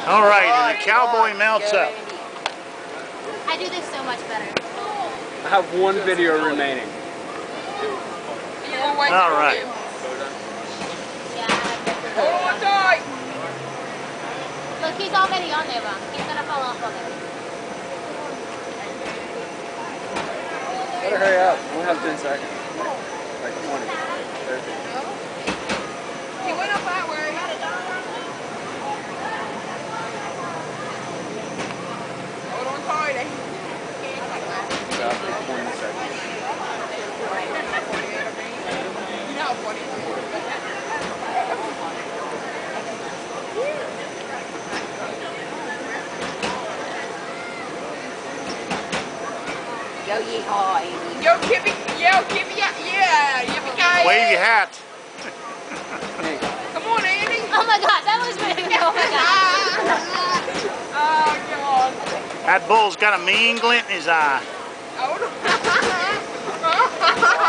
All right, and the cowboy mounts up. I do this so much better. I have one video remaining. All right. Hold on tight. Look, he's already on there, Ron. He's gonna fall off of it. Better hurry up. We have 10 seconds. Like 20. 30. He went up that way. Hold on tight. Exactly 20 seconds. You know how funny it is. Go yeehaw, Amy. Yo, Kippy, yeah, yippee-ki-yay. Wave your hat. Come on, Andy. Oh my God, that was really. Oh my God. Oh, God. That bull's got a mean glint in his eye. Oh, no.